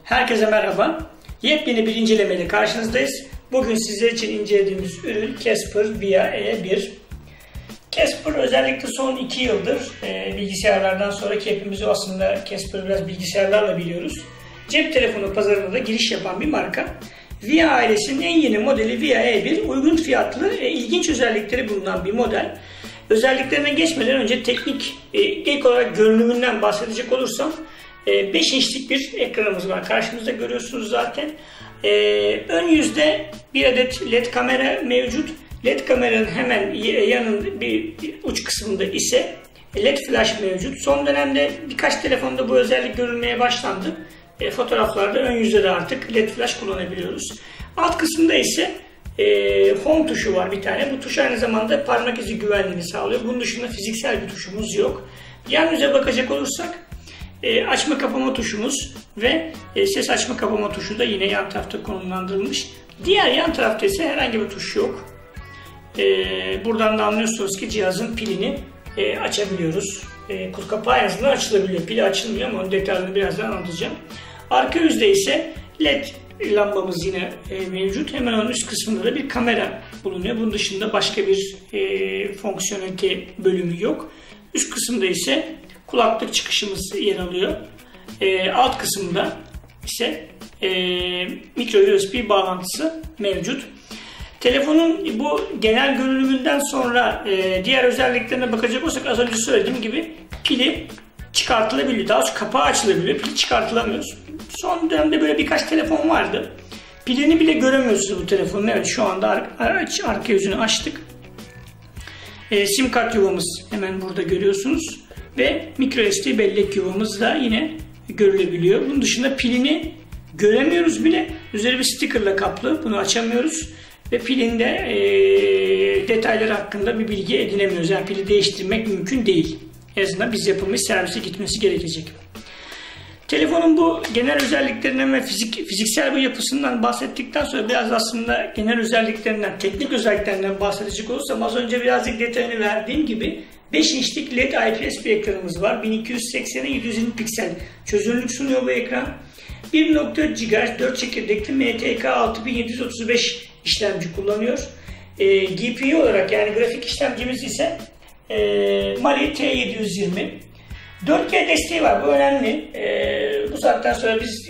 Herkese merhaba. Yepyeni bir incelemeyle karşınızdayız. Bugün sizler için incelediğimiz ürün Casper Via E1. Casper özellikle son 2 yıldır bilgisayarlardan sonraki hepimiz aslında Casper'ı biraz bilgisayarlarla biliyoruz. Cep telefonu pazarına da giriş yapan bir marka. Via ailesinin en yeni modeli Via E1 uygun fiyatlı ve ilginç özellikleri bulunan bir model. Özelliklerine geçmeden önce teknik ilk olarak görünümünden bahsedecek olursam 5 inçlik bir ekranımız var. Karşımızda görüyorsunuz zaten. Ön yüzde bir adet LED kamera mevcut. LED kameranın hemen yanın bir uç kısmında ise LED flash mevcut. Son dönemde birkaç telefonda bu özellik görülmeye başlandı. Fotoğraflarda ön yüzde de artık LED flash kullanabiliyoruz. Alt kısımda ise home tuşu var bir tane. Bu tuş aynı zamanda parmak izi güvenliğini sağlıyor. Bunun dışında fiziksel bir tuşumuz yok. Yan yüze bakacak olursak açma kapama tuşumuz ve ses açma kapama tuşu da yine yan tarafta konumlandırılmış. Diğer yan tarafta ise herhangi bir tuş yok. Buradan da anlıyorsunuz ki cihazın pilini açabiliyoruz. Kutu kapağı en azından açılabiliyor. Pili açılmıyor ama onun detaylarını birazdan anlatacağım. Arka yüzde ise LED lambamız yine mevcut. Hemen onun üst kısmında da bir kamera bulunuyor. Bunun dışında başka bir fonksiyonelite bölümü yok. Üst kısımda ise kulaklık çıkışımız yer alıyor. Alt kısımda ise micro USB bağlantısı mevcut. Telefonun bu genel görünümünden sonra diğer özelliklerine bakacak olursak az önce söylediğim gibi pili çıkartılabiliyor. Daha sonra kapağı açılabiliyor. Pili çıkartılamıyor. Son dönemde böyle birkaç telefon vardı. Pilini bile göremiyorsunuz bu telefonun. Evet, şu anda arka yüzünü açtık. Sim kart yuvamız hemen burada görüyorsunuz. Ve microSD bellek yuvamız da yine görülebiliyor. Bunun dışında pilini göremiyoruz bile. Üzeri bir stickerla kaplı. Bunu açamıyoruz. Ve pilinde detayları hakkında bir bilgi edinemiyoruz. Yani pili değiştirmek mümkün değil. En azından biz yapılmış servise gitmesi gerekecek. Telefonun bu genel özelliklerinden ve fiziksel bu yapısından bahsettikten sonra biraz aslında genel özelliklerinden, teknik özelliklerinden bahsedecek olursam az önce birazcık detayını verdiğim gibi 5 inçlik LED IPS bir ekranımız var. 1280'e 720 piksel çözünürlük sunuyor bu ekran. 1.4 GHz 4 çekirdekli MTK 6735 işlemci kullanıyor. GPU olarak yani grafik işlemcimiz ise Mali T720. 4K desteği var. Bu önemli. Bu saatten sonra biz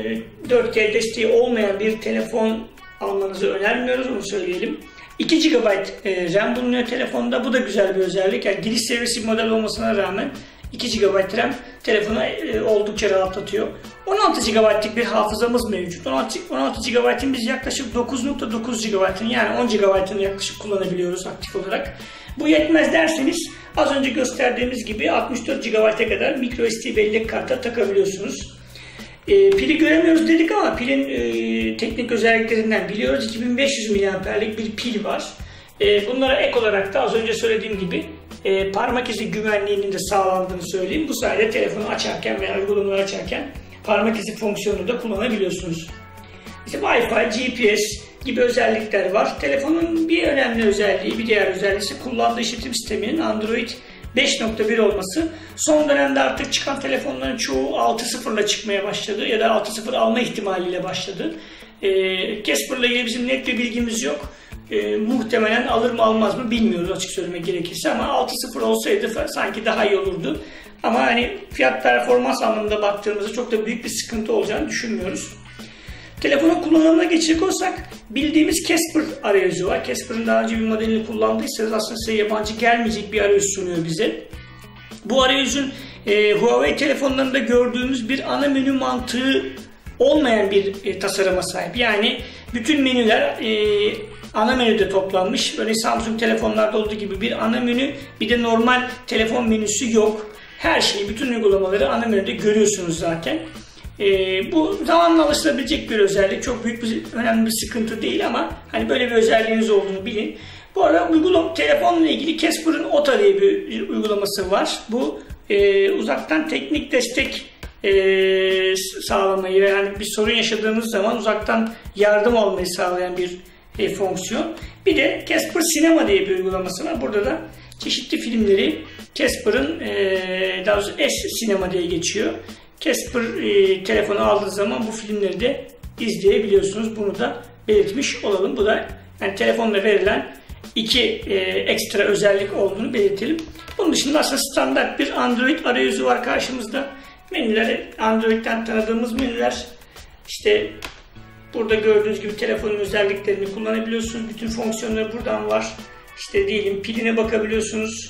4K desteği olmayan bir telefon almanızı önermiyoruz. Onu söyleyelim. 2 GB RAM bulunuyor telefonda. Bu da güzel bir özellik. Yani giriş seviyesi model olmasına rağmen 2 GB RAM telefonu oldukça rahatlatıyor. 16 GB'lik bir hafızamız mevcut. 16 GB'ın biz yaklaşık 9.9 GB'ın yani 10 GB'ını yaklaşık kullanabiliyoruz aktif olarak. Bu yetmez derseniz az önce gösterdiğimiz gibi 64 GB'a kadar microSD bellek kartı takabiliyorsunuz. Pili göremiyoruz dedik ama pilin teknik özelliklerinden biliyoruz. 2500 mAh'lik bir pil var. Bunlara ek olarak da az önce söylediğim gibi parmak izi güvenliğinin de sağlandığını söyleyeyim. Bu sayede telefonu açarken veya uygulamaları açarken parmak izi fonksiyonunu da kullanabiliyorsunuz. İşte Wi-Fi, GPS gibi özellikler var. Telefonun bir önemli özelliği, bir diğer özelliği ise kullandığı işletim sisteminin Android 5.1 olması. Son dönemde artık çıkan telefonların çoğu 6.0 ile çıkmaya başladı ya da 6.0 alma ihtimaliyle başladı. Casper'la ilgili bizim net bir bilgimiz yok. Muhtemelen alır mı almaz mı bilmiyoruz açık söylemek gerekirse ama 6.0 olsaydı sanki daha iyi olurdu. Ama hani fiyat performans anlamında baktığımızda çok da büyük bir sıkıntı olacağını düşünmüyoruz. Telefonun kullanımına geçecek olsak bildiğimiz Casper arayüzü var. Casper'ın daha önce bir modelini kullandıysanız aslında size yabancı gelmeyecek bir arayüz sunuyor bize. Bu arayüzün Huawei telefonlarında gördüğümüz bir ana menü mantığı olmayan bir tasarıma sahip. Yani bütün menüler ana menüde toplanmış. Böyle Samsung telefonlarda olduğu gibi bir ana menü, bir de normal telefon menüsü yok. Her şeyi, bütün uygulamaları ana menüde görüyorsunuz zaten. Bu zamanla alışılabilecek bir özellik. Çok büyük bir, önemli bir sıkıntı değil ama hani böyle bir özelliğiniz olduğunu bilin. Bu arada telefonla ilgili Casper'ın OTA diye bir uygulaması var. Bu uzaktan teknik destek sağlamayı yani bir sorun yaşadığınız zaman uzaktan yardım almayı sağlayan bir fonksiyon. Bir de Casper Cinema diye bir uygulaması var. Burada da çeşitli filmleri Casper'ın daha doğrusu S Cinema diye geçiyor. Casper telefonu aldığınız zaman bu filmleri de izleyebiliyorsunuz. Bunu da belirtmiş olalım. Bu da yani telefonla verilen iki ekstra özellik olduğunu belirtelim. Bunun dışında aslında standart bir Android arayüzü var karşımızda. Menüleri Android'den tanıdığımız menüler. İşte burada gördüğünüz gibi telefonun özelliklerini kullanabiliyorsunuz. Bütün fonksiyonları buradan var. İşte diyelim piline bakabiliyorsunuz.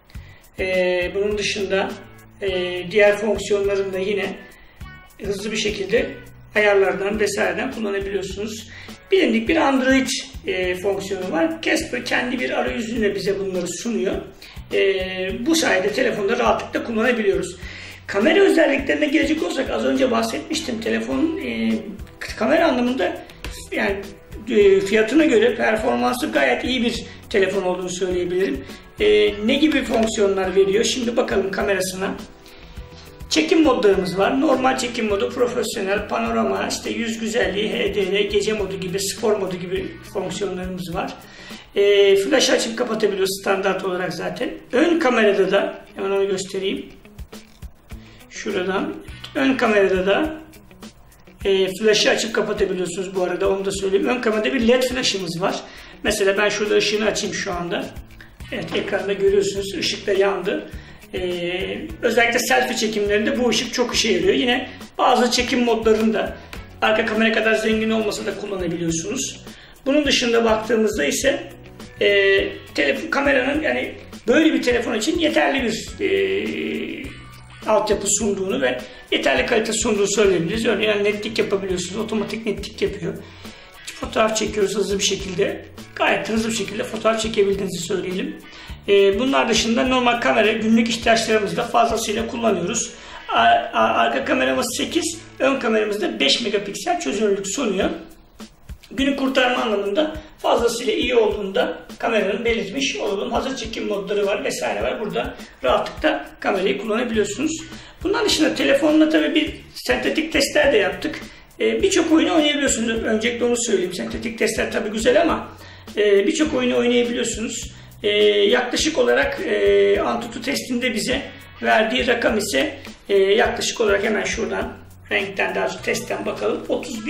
Bunun dışında diğer fonksiyonlarını da yine hızlı bir şekilde ayarlardan vesaireden kullanabiliyorsunuz. Bilindik bir Android fonksiyonu var. Casper kendi bir arayüzüyle bize bunları sunuyor. Bu sayede telefonda rahatlıkla kullanabiliyoruz. Kamera özelliklerine gelecek olursak az önce bahsetmiştim. Telefonun kamera anlamında yani fiyatına göre performansı gayet iyi bir telefon olduğunu söyleyebilirim. Ne gibi fonksiyonlar veriyor? Şimdi bakalım kamerasına. Çekim modlarımız var. Normal çekim modu, profesyonel, panorama, işte yüz güzelliği, HDR, gece modu gibi, spor modu gibi fonksiyonlarımız var. Flash açıp kapatabiliyoruz standart olarak zaten. Ön kamerada da, hemen onu göstereyim. Şuradan. Ön kamerada da flash'ı açıp kapatabiliyorsunuz bu arada, onu da söyleyeyim. Ön kamerada bir LED flash'ımız var. Mesela ben şurada ışığını açayım şu anda. Evet, ekranda görüyorsunuz, ışık da yandı. Özellikle selfie çekimlerinde bu ışık çok işe yarıyor. Yine bazı çekim modlarında arka kamera kadar zengin olmasa da kullanabiliyorsunuz. Bunun dışında baktığımızda ise kameranın yani böyle bir telefon için yeterli bir altyapı sunduğunu ve yeterli kalite sunduğunu söyleyebiliriz. Örneğin yani netlik yapabiliyorsunuz. Otomatik netlik yapıyor. Fotoğraf çekiyoruz hızlı bir şekilde. Gayet hızlı bir şekilde fotoğraf çekebildiğinizi söyleyelim. Bunlar dışında normal kamera günlük ihtiyaçlarımızda fazlasıyla kullanıyoruz. Arka kameramız 8, ön kameramız da 5 megapiksel çözünürlük sunuyor. Günü kurtarma anlamında fazlasıyla iyi olduğunda kameranın belirtmiş olalım. Hazır çekim modları var vesaire var. Burada rahatlıkla kamerayı kullanabiliyorsunuz. Bundan dışında telefonla tabii bir sentetik testler de yaptık. Birçok oyunu oynayabiliyorsunuz. Öncelikle onu söyleyeyim. Sentetik testler tabii güzel ama birçok oyunu oynayabiliyorsunuz. Yaklaşık olarak Antutu testinde bize verdiği rakam ise yaklaşık olarak hemen şuradan renkten daha sonra testten bakalım.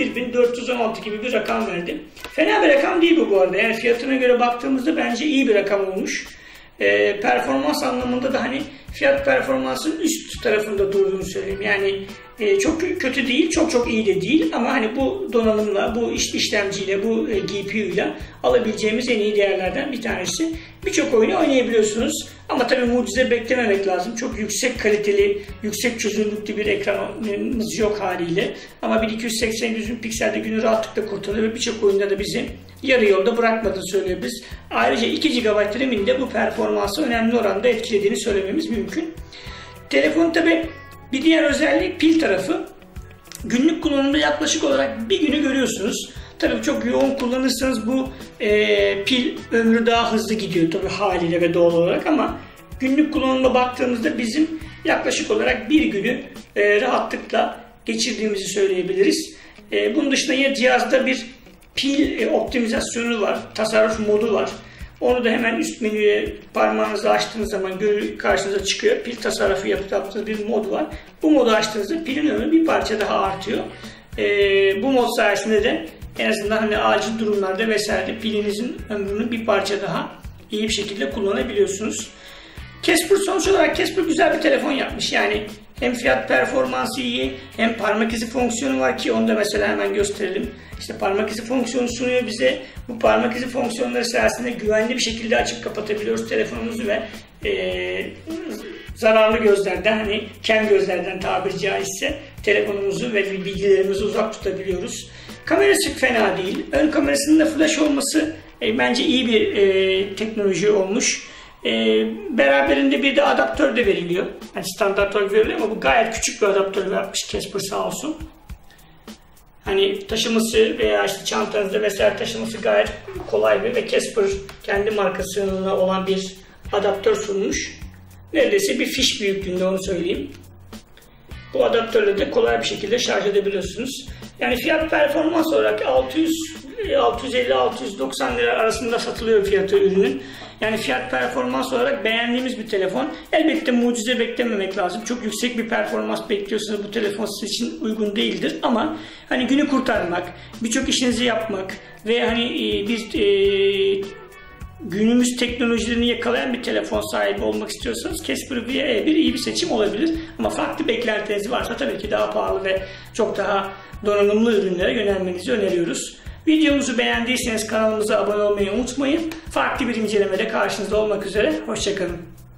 31.416 gibi bir rakam verdi. Fena bir rakam değil bu arada. Yani fiyatına göre baktığımızda bence iyi bir rakam olmuş. Performans anlamında da hani fiyat performansın üst tarafında durduğunu söyleyeyim. Yani çok kötü değil, çok iyi de değil ama hani bu donanımla, bu işlemciyle, bu GPU ile alabileceğimiz en iyi değerlerden bir tanesi. Birçok oyunu oynayabiliyorsunuz ama tabii mucize beklememek lazım. Çok yüksek kaliteli, yüksek çözünürlüklü bir ekranımız yok haliyle. Ama 1280-100 pikselde günü rahatlıkla kurtarıyor ve birçok oyunda da bizi yarı yolda bırakmadığını söyleyebiliriz. Ayrıca 2 GB RAM'in de bu performansı önemli oranda etkilediğini söylememiz mümkün. Telefon tabii bir diğer özelliği pil tarafı. Günlük kullanımda yaklaşık olarak bir günü görüyorsunuz. Tabii çok yoğun kullanırsanız bu pil ömrü daha hızlı gidiyor tabii haliyle ve doğal olarak ama günlük kullanımda baktığımızda bizim yaklaşık olarak bir günü rahatlıkla geçirdiğimizi söyleyebiliriz. Bunun dışında yine cihazda bir pil optimizasyonu var, tasarruf modu var. Onu da hemen üst menüye parmağınızla açtığınız zaman karşınıza çıkıyor. Pil tasarrufu yaptığınız bir mod var. Bu modu açtığınızda pilin ömrü bir parça daha artıyor. Bu mod sayesinde de en azından hani acil durumlarda vesaire pilinizin ömrünü bir parça daha iyi bir şekilde kullanabiliyorsunuz. Casper sonuç olarak güzel bir telefon yapmış. Yani hem fiyat performansı iyi hem parmak izi fonksiyonu var ki onu da mesela hemen gösterelim. İşte parmak izi fonksiyonu sunuyor bize. Bu parmak izi fonksiyonları sayesinde güvenli bir şekilde açıp kapatabiliyoruz telefonumuzu ve zararlı gözlerden hani kem gözlerden tabiri caizse telefonumuzu ve bilgilerimizi uzak tutabiliyoruz. Kamerası fena değil. Ön kamerasının da flash olması bence iyi bir teknoloji olmuş. Beraberinde bir de adaptör de veriliyor. Yani standart olarak veriliyor ama bu gayet küçük bir adaptör yapmış Casper sağ olsun. Hani taşıması veya işte çantanızda vesaire taşıması gayet kolay ve Casper kendi markasına olan bir adaptör sunmuş. Neredeyse bir fiş büyüklüğünde onu söyleyeyim. Bu adaptörle de kolay bir şekilde şarj edebiliyorsunuz. Yani fiyat performans olarak 650-690 lira arasında satılıyor fiyatı ürünün. Yani fiyat performans olarak beğendiğimiz bir telefon. Elbette mucize beklememek lazım. Çok yüksek bir performans bekliyorsanız bu telefon sizin için uygun değildir. Ama hani günü kurtarmak, birçok işinizi yapmak ve hani günümüz teknolojilerini yakalayan bir telefon sahibi olmak istiyorsanız Casper VIA E1 iyi bir seçim olabilir. Ama farklı beklentiniz varsa tabii ki daha pahalı ve çok daha donanımlı ürünlere yönelmenizi öneriyoruz. Videomuzu beğendiyseniz kanalımıza abone olmayı unutmayın. Farklı bir incelemede karşınızda olmak üzere. Hoşça kalın.